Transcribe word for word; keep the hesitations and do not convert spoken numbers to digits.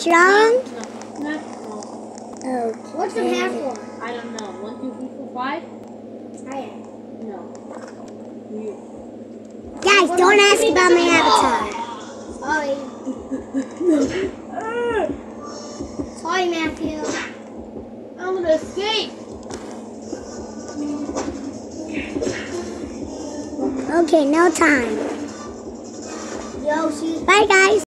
strong? No, no, no. Okay. What's the half for? I don't know. One, two, three, four, five? I am. No. You. Guys, don't ask about my avatar. Sorry. Sorry, Matthew. I'm gonna escape. Okay, no time. Yoshi. Bye, guys.